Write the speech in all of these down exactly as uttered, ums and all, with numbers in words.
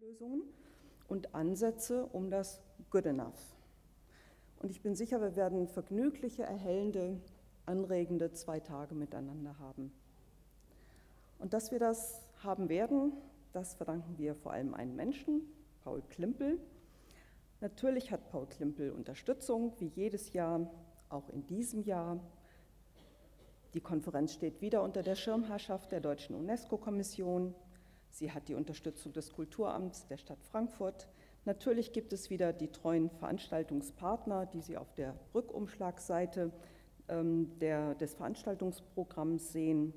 Lösungen und Ansätze um das Good Enough. Und ich bin sicher, wir werden vergnügliche, erhellende, anregende zwei Tage miteinander haben. Und dass wir das haben werden, das verdanken wir vor allem einem Menschen, Paul Klimpel. Natürlich hat Paul Klimpel Unterstützung, wie jedes Jahr, auch in diesem Jahr. Die Konferenz steht wieder unter der Schirmherrschaft der Deutschen UNESCO-Kommission. Sie hat die Unterstützung des Kulturamts der Stadt Frankfurt. Natürlich gibt es wieder die treuen Veranstaltungspartner, die Sie auf der Rückumschlagseite ähm, der, des Veranstaltungsprogramms sehen.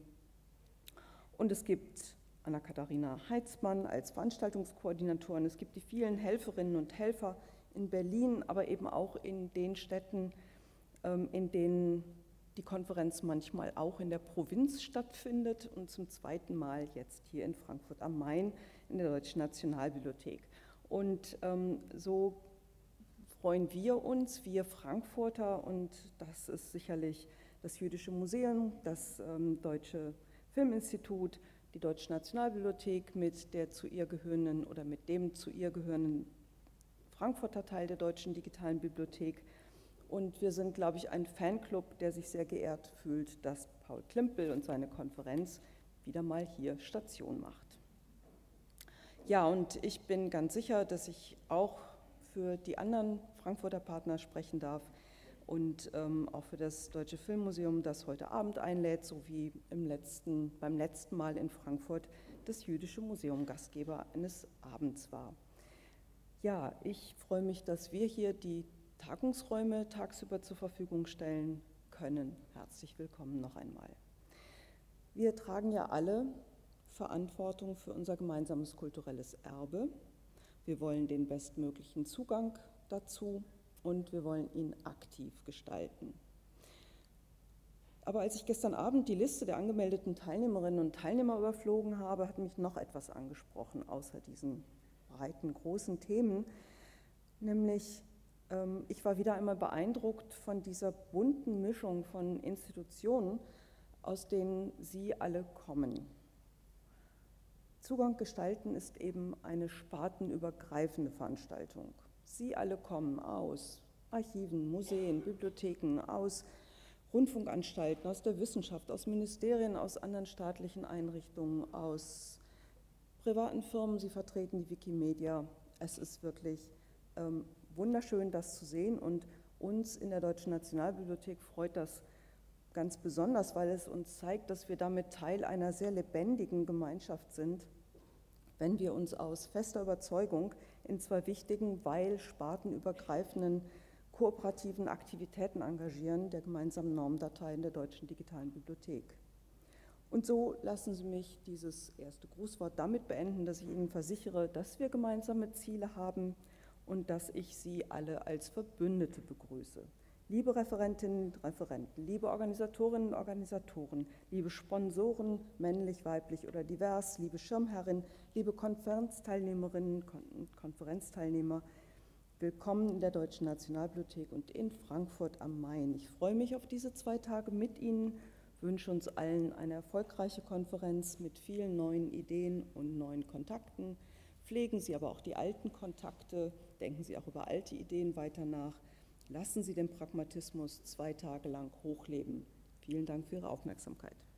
Und es gibt Anna-Katharina Heitzmann als Veranstaltungskoordinatorin. Es gibt die vielen Helferinnen und Helfer in Berlin, aber eben auch in den Städten, ähm, in denen die Konferenz manchmal auch in der Provinz stattfindet und zum zweiten Mal jetzt hier in Frankfurt am Main in der Deutschen Nationalbibliothek. Und ähm, so freuen wir uns, wir Frankfurter, und das ist sicherlich das Jüdische Museum, das ähm, Deutsche Filminstitut, die Deutsche Nationalbibliothek mit der zu ihr gehörenden oder mit dem zu ihr gehörenden Frankfurter Teil der Deutschen Digitalen Bibliothek. Und wir sind, glaube ich, ein Fanclub, der sich sehr geehrt fühlt, dass Paul Klimpel und seine Konferenz wieder mal hier Station macht. Ja, und ich bin ganz sicher, dass ich auch für die anderen Frankfurter Partner sprechen darf und ähm, auch für das Deutsche Filmmuseum, das heute Abend einlädt, sowie im letzten, beim letzten Mal in Frankfurt das Jüdische Museum Gastgeber eines Abends war. Ja, ich freue mich, dass wir hier die Tagungsräume tagsüber zur Verfügung stellen können. Herzlich willkommen noch einmal. Wir tragen ja alle Verantwortung für unser gemeinsames kulturelles Erbe. Wir wollen den bestmöglichen Zugang dazu und wir wollen ihn aktiv gestalten. Aber als ich gestern Abend die Liste der angemeldeten Teilnehmerinnen und Teilnehmer überflogen habe, hat mich noch etwas angesprochen, außer diesen breiten, großen Themen, nämlich ich war wieder einmal beeindruckt von dieser bunten Mischung von Institutionen, aus denen Sie alle kommen. Zugang gestalten ist eben eine spartenübergreifende Veranstaltung. Sie alle kommen aus Archiven, Museen, Bibliotheken, aus Rundfunkanstalten, aus der Wissenschaft, aus Ministerien, aus anderen staatlichen Einrichtungen, aus privaten Firmen. Sie vertreten die Wikimedia. Es ist wirklich ähm, wunderschön, das zu sehen, und uns in der Deutschen Nationalbibliothek freut das ganz besonders, weil es uns zeigt, dass wir damit Teil einer sehr lebendigen Gemeinschaft sind, wenn wir uns aus fester Überzeugung in zwei wichtigen, weil spartenübergreifenden kooperativen Aktivitäten engagieren, der gemeinsamen Normdateien der Deutschen Digitalen Bibliothek. Und so lassen Sie mich dieses erste Grußwort damit beenden, dass ich Ihnen versichere, dass wir gemeinsame Ziele haben und dass ich Sie alle als Verbündete begrüße. Liebe Referentinnen und Referenten, liebe Organisatorinnen und Organisatoren, liebe Sponsoren, männlich, weiblich oder divers, liebe Schirmherrin, liebe Konferenzteilnehmerinnen und Konferenzteilnehmer, willkommen in der Deutschen Nationalbibliothek und in Frankfurt am Main. Ich freue mich auf diese zwei Tage mit Ihnen, wünsche uns allen eine erfolgreiche Konferenz mit vielen neuen Ideen und neuen Kontakten. Pflegen Sie aber auch die alten Kontakte, denken Sie auch über alte Ideen weiter nach. Lassen Sie den Pragmatismus zwei Tage lang hochleben. Vielen Dank für Ihre Aufmerksamkeit.